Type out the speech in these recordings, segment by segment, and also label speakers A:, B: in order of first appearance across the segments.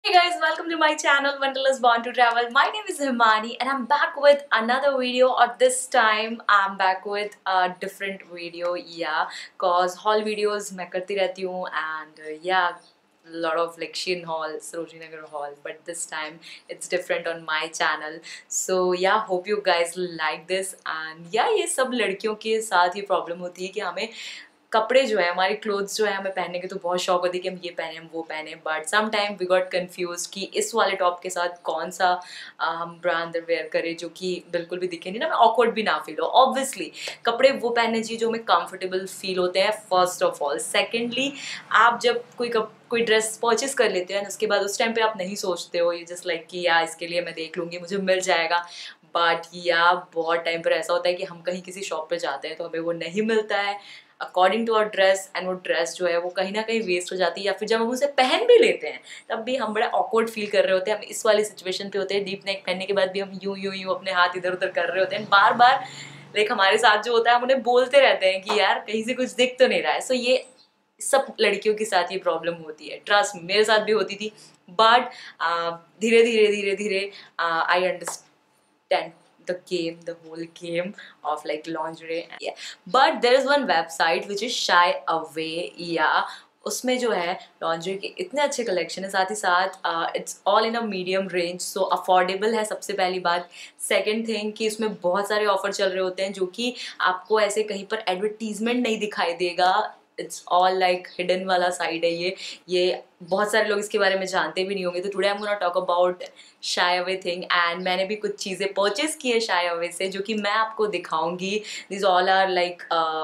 A: Hey guys, welcome to my channel Wanderlust Born to Travel. My name is Himani and I'm back with another video, or this time I'm back with a different video. Yeah, cause haul videos मैं करती रहती हूँ and yeah, lot of like Shin haul, Sarojini Nagar haul, but this time it's different on my channel. So yeah, hope you guys like this and yeah, ये सब लड़कियों के साथ ये प्रॉब्लम होती है कि हमें कपड़े जो है, हमारे क्लोथ्स जो है, हमें पहनने की तो बहुत शौक होती है कि हम ये पहने हम वो पहने, but some time we got confuse कि इस वाले टॉप के साथ कौन सा हम ब्रा अंडरवेयर करें जो कि बिल्कुल भी दिखे नहीं ना, ऑकवर्ड भी ना फील हो. ऑब्वियसली कपड़े वो पहनने चाहिए जो हमें कंफर्टेबल फील होते हैं, फर्स्ट ऑफ ऑल. सेकेंडली, आप जब कोई ड्रेस परचेस कर लेते हैं उसके बाद उस टाइम पे आप नहीं सोचते हो, ये जस्ट लाइक कि यार इसके लिए मैं देख लूँगी, मुझे मिल जाएगा. बट या बहुत टाइम पर ऐसा होता है कि हम कहीं किसी शॉप पे जाते हैं तो हमें वो नहीं मिलता है according to our dress, and वो ड्रेस जो है वो कहीं ना कहीं वेस्ट हो जाती है, या फिर जब हम उसे पहन भी लेते हैं तब भी हम बड़ा ऑकवर्ड फील कर रहे होते हैं. हम इस वाली सिचुएशन पे होते हैं, डीप नेक पहनने के बाद भी हम यूं यूं यूं अपने हाथ इधर उधर कर रहे होते हैं बार बार. लाइक हमारे साथ जो होता है हम उन्हें बोलते रहते हैं कि यार कहीं से कुछ दिख तो नहीं रहा है. सो ये सब लड़कियों के साथ ये प्रॉब्लम होती है, ट्रस्ट मेरे साथ भी होती थी. बट धीरे धीरे धीरे धीरे I understand the whole game of like lingerie. Yeah, but there is one website which is Shyaway. Yeah, उसमें जो है लॉन्जरी के इतने अच्छे कलेक्शन है, साथ ही साथ it's all in a medium range, so affordable है सबसे पहली बात. सेकंड थिंग कि इसमें बहुत सारे ऑफर चल रहे होते हैं जो कि आपको ऐसे कहीं पर एडवर्टीजमेंट नहीं दिखाई देगा. इट्स ऑल लाइक हिडन वाला साइड है ये बहुत सारे लोग इसके बारे में जानते भी नहीं होंगे. तो today I'm gonna talk about Shyaway thing, and मैंने भी कुछ चीज़ें परचेज की है शायवे से जो कि मैं आपको दिखाऊंगी. This all are like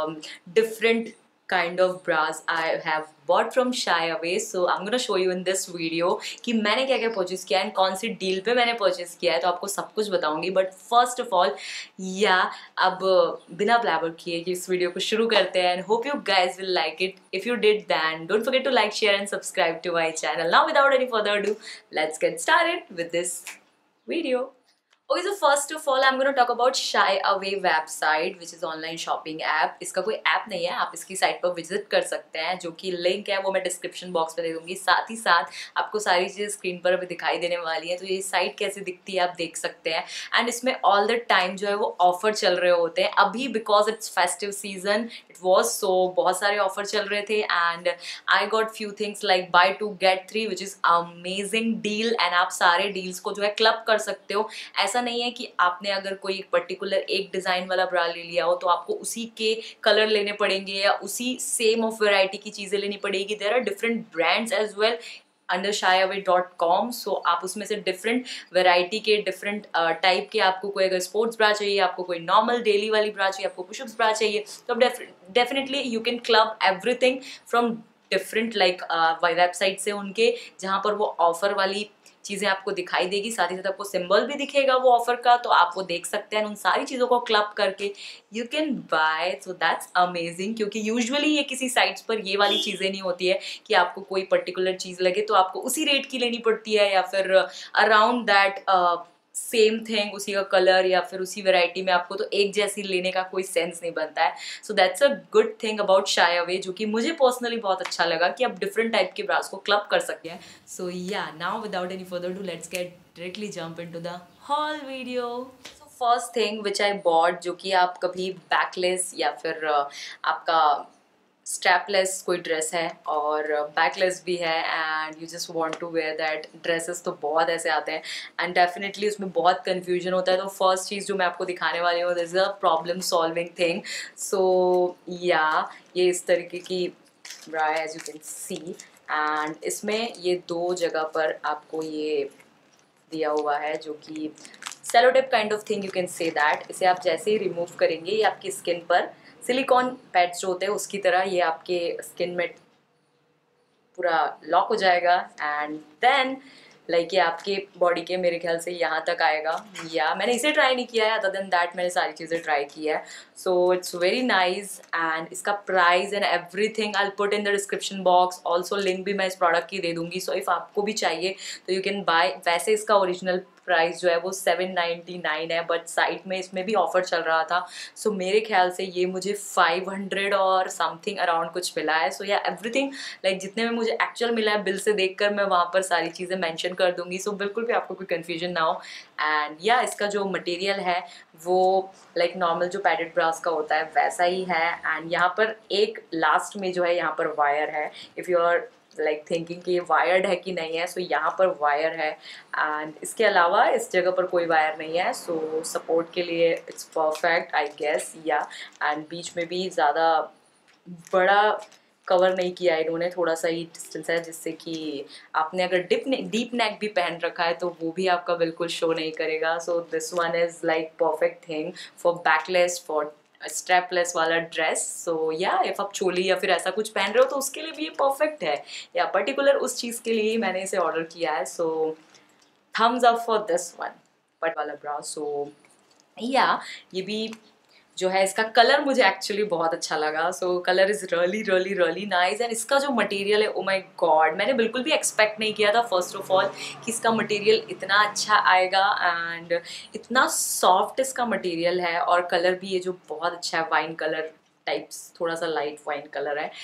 A: different kind of bras I have bought from Shyaway, so I'm gonna show you in this video कि मैंने क्या क्या परचेज किया है, कौन सी डील पे मैंने परचेज किया है, तो आपको सब कुछ बताऊंगी. बट फर्स्ट ऑफ ऑल या अब बिना ब्लैबर किए इस वीडियो को शुरू करते हैं, and hope you guys will like it. If you did then don't forget to like, share and subscribe to my channel. Now without any further ado, let's get started with this video. Okay, so first of all, I'm going to talk about Shyaway website, which is online shopping app. इसका कोई app नहीं है, आप इसकी site पर visit कर सकते हैं, जो कि लिंक है वो मैं डिस्क्रिप्शन बॉक्स में दे दूंगी. साथ ही साथ आपको सारी चीज़ें स्क्रीन पर अभी दिखाई देने वाली है, तो ये साइट कैसे दिखती है आप देख सकते हैं. एंड इसमें ऑल द टाइम जो है वो ऑफर चल रहे होते हैं. अभी because it's festive season it was, so बहुत सारे ऑफर चल रहे थे, and I got few things like buy 2 get 3 which is amazing deal. And आप सारे डील्स को जो है क्लब कर सकते हो. ऐसा नहीं है कि आपने अगर कोई एक पर्टिकुलर एक डिज़ाइन वाला ब्रा ले लिया हो तो आपको उसी के कलर लेने पड़ेंगे या उसी सेम ऑफ वैरायटी की चीज़ें लेनी पड़ेगी. There are different brands as well under Shyaway.com, so आप उसमें से डिफरेंट वैरायटी के डिफरेंट टाइप के, आपको कोई अगर स्पोर्ट्स ब्रा चाहिए, आपको कोई नॉर्मल डेली वाली ब्रा चाहिए, आपको पुशअप्स ब्रा चाहिए, तो definitely you can club everything from different like website से उनके, जहाँ पर वो ऑफर वाली चीज़ें आपको दिखाई देगी. साथ ही साथ आपको सिंबल भी दिखेगा वो ऑफर का, तो आप वो देख सकते हैं. उन सारी चीज़ों को क्लब करके you can buy, so that's amazing. क्योंकि यूजुअली ये किसी साइट्स पर ये वाली चीज़ें नहीं होती है कि आपको कोई पर्टिकुलर चीज़ लगे तो आपको उसी रेट की लेनी पड़ती है, या फिर अराउंड दैट सेम थिंग, उसी का कलर या फिर उसी वैरायटी में आपको तो एक जैसी लेने का कोई सेंस नहीं बनता है. So that's a good thing about Shyaway, जो कि मुझे पर्सनली बहुत अच्छा लगा कि आप डिफरेंट टाइप के ब्रास को क्लब कर सकते हैं. So yeah now without any further ado let's get directly jump into the whole video. So first thing which I bought, जो कि आप कभी बैकलेस या फिर आपका स्ट्रैपलेस कोई ड्रेस है और बैकलेस भी है and you just want to wear that. Dresses तो बहुत ऐसे आते हैं एंड डेफिनेटली उसमें बहुत कन्फ्यूजन होता है. तो फर्स्ट चीज़ जो मैं आपको दिखाने वाली हूँ this is a problem solving thing. So yeah ये इस तरीके की ब्रा है as you can see, and इसमें ये 2 जगह पर आपको ये दिया हुआ है जो कि sellotape kind of thing, you can say that. इसे आप जैसे ही रिमूव करेंगे ये आपकी स्किन पर सिलिकॉन पैड्स जो होते हैं उसकी तरह ये आपके स्किन में पूरा लॉक हो जाएगा, एंड देन लाइक ये आपके बॉडी के मेरे ख्याल से यहाँ तक आएगा. या मैंने इसे ट्राई नहीं किया है, अदर देन दैट मैंने सारी चीज़ें ट्राई की है. So it's very nice, and इसका price and everything I will put in the description box. Also link भी मैं इस प्रोडक्ट की दे दूँगी. सो इफ़ आपको भी चाहिए तो यू कैन बाय. वैसे इसका ओरिजिनल प्राइस जो है वो 799 है, बट साइट में इसमें भी ऑफर चल रहा था। सो मेरे ख्याल से ये मुझे 500 और समथिंग अराउंड कुछ मिला है। सो या एवरीथिंग लाइक जितने में मुझे एक्चुअल मिला है बिल से देखकर मैं वहाँ पर सारी चीज़ें मेंशन कर दूंगी। सो बिल्कुल भी आपको कोई कन्फ्यूजन ना हो। एंड या इसका जो मटेरियल है वो लाइक नॉर्मल जो पैडेड ब्रास का होता है वैसा ही है। एंड यहाँ पर एक लास्ट में जो है यहाँ पर वायर है। If you are like thinking कि ये वायर्ड है कि नहीं है, सो यहाँ पर वायर है। एंड इसके अलावा इस जगह पर कोई वायर नहीं है। सो सपोर्ट के लिए it's perfect I guess. Yeah and बीच में भी ज़्यादा बड़ा कवर नहीं किया है इन्होंने, थोड़ा सा ही डिस्टेंस है जिससे कि आपने अगर डीप नेक भी पहन रखा है तो वो भी आपका बिल्कुल शो नहीं करेगा। So this one is like perfect thing for backless, for strapless वाला ड्रेस। सो या इफ आप चोली या फिर ऐसा कुछ पहन रहे हो तो उसके लिए भी ये परफेक्ट है। या पर्टिकुलर उस चीज़ के लिए ही मैंने इसे ऑर्डर किया है। So thumbs up for this one पट वाला ब्रा। सो या ये भी जो है इसका कलर मुझे एक्चुअली बहुत अच्छा लगा। So colour is really really really nice. And इसका जो मटेरियल है ओ माय गॉड, मैंने बिल्कुल भी एक्सपेक्ट नहीं किया था फर्स्ट ऑफ ऑल कि इसका मटेरियल इतना अच्छा आएगा। एंड इतना सॉफ्ट इसका मटेरियल है और कलर भी ये जो बहुत अच्छा है, वाइन कलर टाइप्स, थोड़ा सा लाइट वाइन कलर है।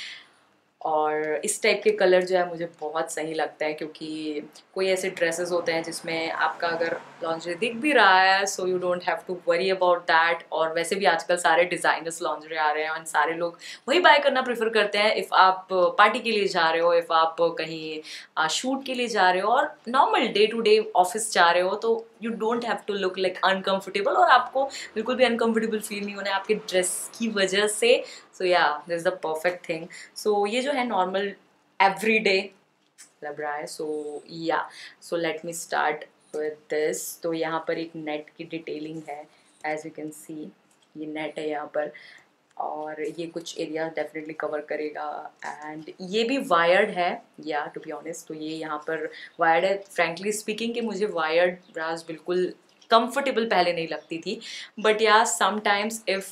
A: और इस टाइप के कलर जो है मुझे बहुत सही लगता है, क्योंकि कोई ऐसे ड्रेसेस होते हैं जिसमें आपका अगर लॉन्जरी दिख भी रहा है so you don't have to worry about that. और वैसे भी आजकल सारे डिज़ाइनर्स लॉन्जरी आ रहे हैं और सारे लोग वही बाय करना प्रेफर करते हैं। इफ़ आप पार्टी के लिए जा रहे हो, इफ़ आप कहीं शूट के लिए जा रहे हो और normal day to day office जा रहे हो, तो you don't have to look like uncomfortable और आपको बिल्कुल भी अनकम्फर्टेबल फील नहीं होना है आपके ड्रेस की वजह से। So yeah this is the perfect thing. So ये जो है नॉर्मल एवरी डे लग रहा है। So yeah so let me start with this. तो यहाँ पर एक नेट की डिटेलिंग है, एज यू कैन सी ये नेट है यहाँ पर और ये कुछ एरिया डेफिनेटली कवर करेगा। एंड ये भी वायर्ड है या टू बी ऑनेस्ट, तो ये यहाँ पर वायर्ड है। फ्रेंकली स्पीकिंग कि मुझे वायर्ड ब्रास बिल्कुल कंफर्टेबल पहले नहीं लगती थी, but yeah sometimes if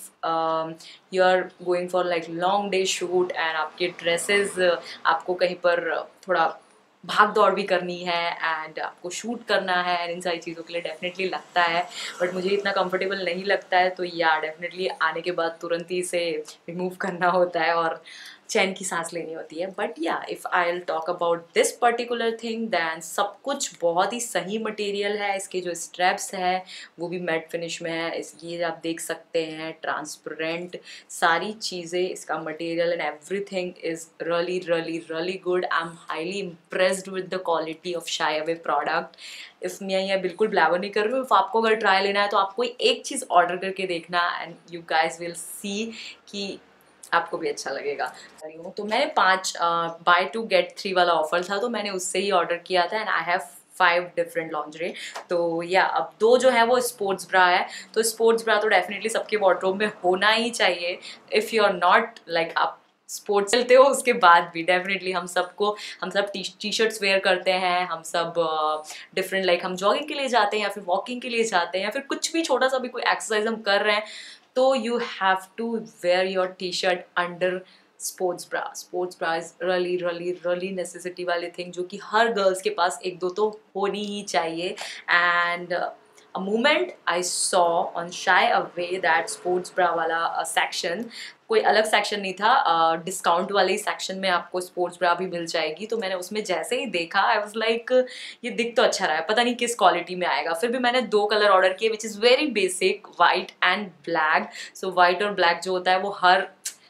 A: you are going for like long day shoot and आपके ड्रेसेस आपको कहीं पर थोड़ा भाग दौड़ भी करनी है एंड आपको शूट करना है एंड इन सारी चीज़ों के लिए डेफिनेटली लगता है। बट मुझे इतना कंफर्टेबल नहीं लगता है, तो या डेफिनेटली आने के बाद तुरंत ही इसे रिमूव करना होता है और चैन की सांस लेनी होती है। But yeah if I will talk about this particular thing then सब कुछ बहुत ही सही मटेरियल है। इसके जो स्ट्रैप्स है वो भी मैट फिनिश में है। इस ये आप देख सकते हैं ट्रांसपेरेंट सारी चीज़ें, इसका material and everything is really really really good. I'm highly impressed with the quality of Shyaway product. If मैं ये बिल्कुल ब्लैवर नहीं कर रही हूँ, इफ़ आपको अगर ट्राई लेना है तो आपको एक चीज़ ऑर्डर करके देखना and you guys will see कि आपको भी अच्छा लगेगा। तो मैंने 5 बाय 2 गेट 3 वाला ऑफर था, तो मैंने उससे ही ऑर्डर किया था and I have 5 different lingerie. तो या अब 2 जो है वो स्पोर्ट्स ब्रा है। तो स्पोर्ट्स ब्रा तो डेफिनेटली सबके वार्डरोब में होना ही चाहिए। If you are not like आप स्पोर्ट्स चलते हो उसके बाद भी डेफिनेटली हम सब टी शर्ट्स वेयर करते हैं, हम सब डिफरेंट लाइक हम जॉगिंग के लिए जाते हैं या फिर वॉकिंग के लिए जाते हैं या फिर कुछ भी छोटा सा भी कोई एक्सरसाइज हम कर रहे हैं, तो you have to wear your T shirt under sports bra. Sports bra is really really really necessity वाली थिंग जो कि हर गर्ल्स के पास एक दो तो होनी ही चाहिए। And a moment I saw on Shyaway that sports bra वाला सेक्शन, कोई अलग सेक्शन नहीं था, डिस्काउंट वाले ही सेक्शन में आपको स्पोर्ट्स ब्रा भी मिल जाएगी। तो मैंने उसमें जैसे ही देखा आई वाज लाइक ये दिख तो अच्छा रहा है, पता नहीं किस क्वालिटी में आएगा। फिर भी मैंने 2 कलर ऑर्डर किए which is very basic, white and black. So white और ब्लैक जो होता है वो हर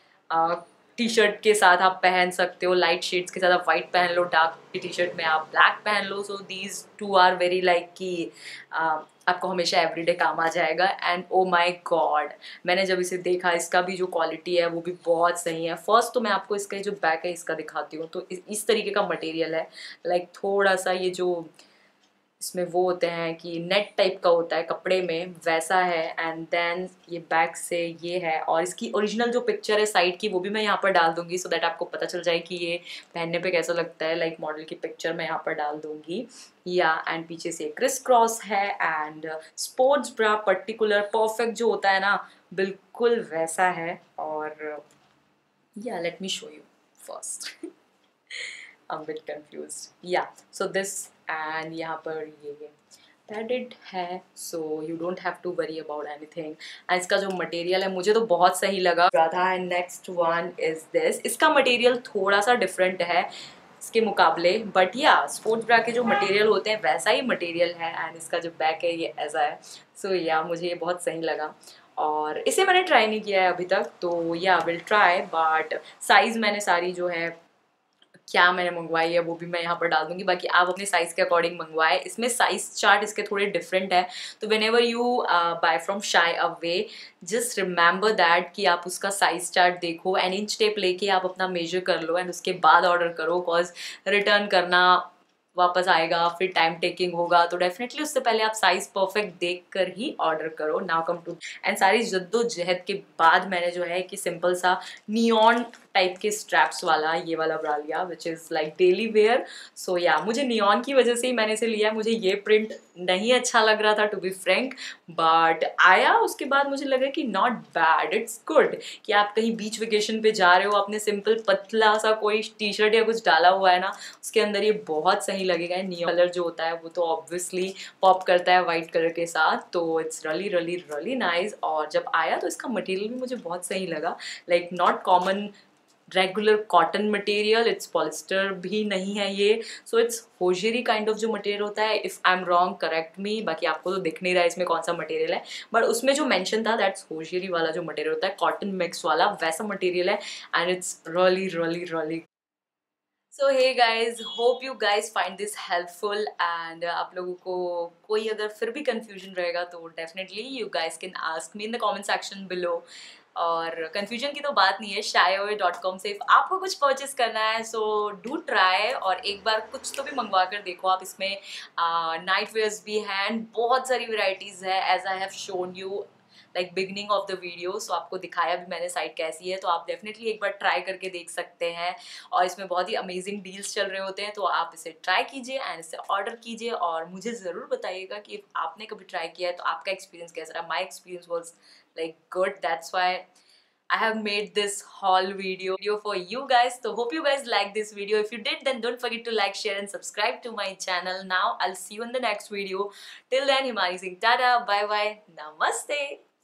A: टी शर्ट के साथ आप पहन सकते हो। लाइट शेड्स के साथ आप वाइट पहन लो, डार्क टी शर्ट में आप ब्लैक पहन लो। So these 2 are very like कि आपको हमेशा एवरीडे काम आ जाएगा। एंड ओ माय गॉड, मैंने जब इसे देखा इसका भी जो क्वालिटी है वो भी बहुत सही है। फर्स्ट तो मैं आपको इसका जो बैक है इसका दिखाती हूँ। तो इस तरीके का मटेरियल है, लाइक थोड़ा सा ये जो इसमें वो होते हैं कि नेट टाइप का होता है कपड़े में, वैसा है। एंड देन ये बैक से ये है और इसकी ओरिजिनल जो पिक्चर है साइड की वो भी मैं यहाँ पर डाल दूंगी सो दैट आपको पता चल जाए कि ये पहनने पे कैसा लगता है। लाइक मॉडल की पिक्चर मैं यहाँ पर डाल दूंगी या एंड पीछे से क्रिस क्रॉस है। And sports bra particular perfect जो होता है ना, बिल्कुल वैसा है। और या let me show you first I'm a bit confused. Yeah, so this and यहाँ पर ये पैडेड है, so you don't have to worry about anything. And इसका जो मटेरियल है मुझे तो बहुत सही लगा था। And next one is this. इसका मटेरियल थोड़ा सा डिफरेंट है इसके मुकाबले, बट या स्पोर्ट्स ब्रा के जो मटेरियल होते हैं वैसा ही मटेरियल है। एंड इसका जो बैक है ये ऐसा है। सो या मुझे ये बहुत सही लगा और इसे मैंने ट्राई नहीं किया है अभी तक, तो या विल ट्राई। बट साइज़ मैंने सारी जो है क्या मैंने मंगवाई है वो भी मैं यहाँ पर डाल दूंगी, बाकी आप अपने साइज़ के अकॉर्डिंग मंगवाए। इसमें साइज़ चार्ट इसके थोड़े डिफरेंट है, तो whenever you buy from Shyaway just remember that कि आप उसका साइज़ चार्ट देखो एंड इंच टेप लेके आप अपना मेजर कर लो एंड उसके बाद ऑर्डर करो, बिकॉज रिटर्न करना वापस आएगा फिर टाइम टेकिंग होगा, तो डेफिनेटली उससे पहले आप साइज परफेक्ट देख कर ही ऑर्डर करो। नाउ कम टू एंड सारी जद्दोजहद के बाद मैंने जो है कि सिंपल सा नियॉन टाइप के स्ट्रैप्स वाला ये वाला ब्रा लिया which is like daily wear. So या मुझे नियॉन की वजह से ही मैंने इसे लिया। मुझे ये प्रिंट नहीं अच्छा लग रहा था टू बी फ्रैंक, बट आया उसके बाद मुझे लगा कि नॉट बैड, इट्स गुड कि आप कहीं बीच वेकेशन पे जा रहे हो, आपने सिंपल पतला सा कोई टी शर्ट या कुछ डाला हुआ है ना, उसके अंदर ये बहुत सही लगेगा। नियॉन कलर जो होता है वो तो ऑब्वियसली पॉप करता है वाइट कलर के साथ, तो it's really really really nice. और जब आया तो इसका मटेरियल भी मुझे बहुत सही लगा, like not common regular cotton material, it's polyester भी नहीं है ये, so it's hosiery kind of जो मटेरियल होता है। If I am wrong correct me, बाकी आपको तो दिख नहीं रहा है इसमें कौन सा मटेरियल है, बट उसमें जो मेंशन था दैट्स होजरी वाला जो मटेरियल होता है, कॉटन मिक्स वाला वैसा मटेरियल है and it's really really really. So hey guys, hope you guys find this helpful and आप लोगों को कोई अगर फिर भी कंफ्यूजन रहेगा तो definitely you guys can ask me in the comment section below. और कन्फ्यूजन की तो बात नहीं है, Shyaway.com से आपको कुछ परचेस करना है सो डू ट्राई और एक बार कुछ तो भी मंगवा कर देखो आप। इसमें नाइट वेयर्स भी हैं एंड बहुत सारी वेराइटीज़ है as I have shown you like beginning of the video. So आपको दिखाया भी मैंने साइट कैसी है, तो आप डेफिनेटली एक बार ट्राई करके देख सकते हैं। और इसमें बहुत ही अमेजिंग डील्स चल रहे होते हैं, तो आप इसे ट्राई कीजिए एंड इसे ऑर्डर कीजिए और मुझे ज़रूर बताइएगा कि आपने कभी ट्राई किया है तो आपका एक्सपीरियंस कैसा रहा। My experience was like good, that's why I have made this haul video for you guys. So hope you guys like this video. If you did, then don't forget to like, share and subscribe to my channel. Now I'll see you in the next video. Till then, Himani saying tada, bye bye, namaste.